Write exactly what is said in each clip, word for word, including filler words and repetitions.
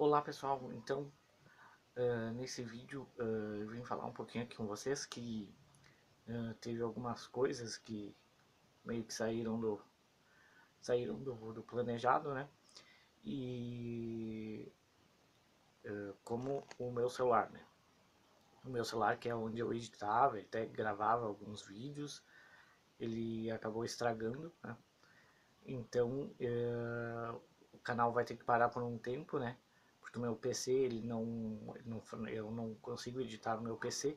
Olá pessoal, então uh, nesse vídeo uh, eu vim falar um pouquinho aqui com vocês que uh, teve algumas coisas que meio que saíram do saíram do, do planejado, né? E uh, como o meu celular, né? O meu celular, que é onde eu editava e até gravava alguns vídeos, ele acabou estragando, né? Então uh, o canal vai ter que parar por um tempo, né? Porque o meu P C, ele não, ele não, eu não consigo editar no meu P C.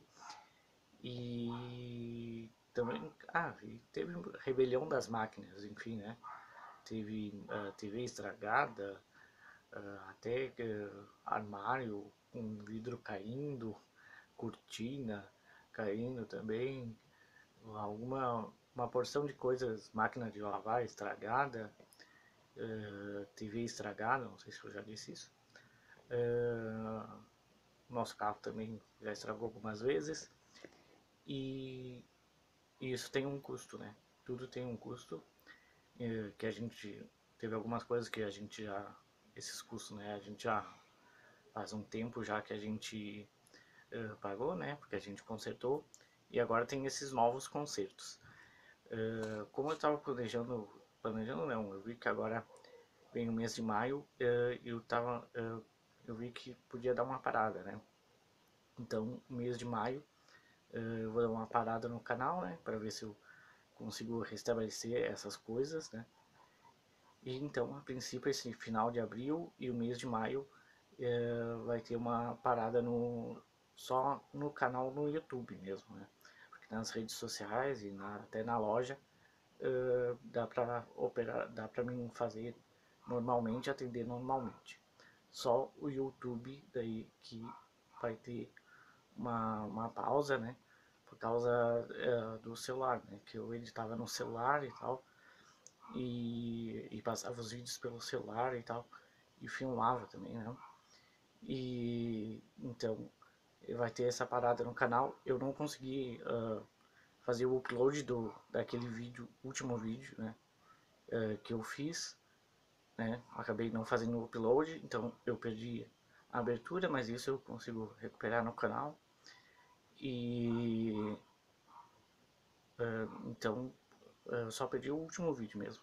E também, ah, e teve rebelião das máquinas, enfim, né? Teve uh, T V estragada, uh, até uh, armário com vidro caindo, cortina caindo também, alguma uma porção de coisas, máquina de lavar estragada, uh, T V estragada, não sei se eu já disse isso. Uh, nosso carro também já estragou algumas vezes. E isso tem um custo, né? Tudo tem um custo, eh, que a gente teve algumas coisas que a gente já, esses custos, né? A gente já faz um tempo já que a gente uh, pagou, né? Porque a gente consertou e agora tem esses novos consertos. Uh, como eu estava planejando, planejando não, eu vi que agora vem o mês de maio, uh, eu tava, uh, eu vi que podia dar uma parada, né? Então, mês de maio, uh, eu vou dar uma parada no canal, né? Para ver se eu consigo restabelecer essas coisas, né? E então, a princípio, esse final de abril e o mês de maio é, vai ter uma parada no, só no canal no YouTube mesmo, né? Porque nas redes sociais e na, até na loja é, dá para operar, dá para mim fazer normalmente, atender normalmente. Só o YouTube daí que vai ter uma, uma pausa, né? Por causa é, do celular, né? Que eu editava no celular e tal e, e passava os vídeos pelo celular e tal, e filmava também, né? E então vai ter essa parada no canal. Eu não consegui uh, fazer o upload do, daquele vídeo, último vídeo, né? Uh, que eu fiz, né? Acabei não fazendo o upload, então eu perdi a abertura, mas isso eu consigo recuperar no canal. E uh, então uh, só perdi o último vídeo mesmo.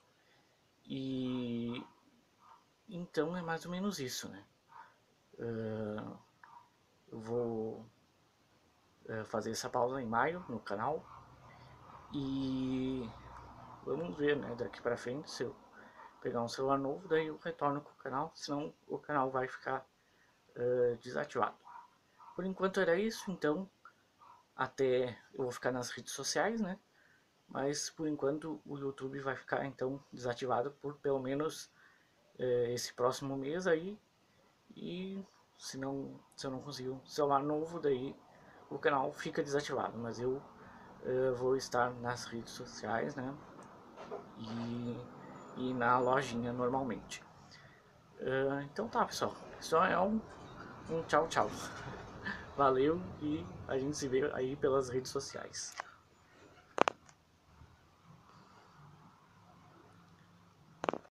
E então é mais ou menos isso, né? Uh, eu vou uh, fazer essa pausa em maio no canal e vamos ver, né, daqui pra frente, se eu pegar um celular novo, daí eu retorno com o canal, senão o canal vai ficar uh, desativado. Por enquanto era isso, então até eu vou ficar nas redes sociais, né? Mas por enquanto o YouTube vai ficar então desativado por pelo menos uh, esse próximo mês aí. E se, não, se eu não conseguir um celular novo, daí o canal fica desativado. Mas eu uh, vou estar nas redes sociais, né? E, e na lojinha normalmente. Uh, então tá, pessoal. Só é um, um tchau, tchau. Valeu e a gente se vê aí pelas redes sociais.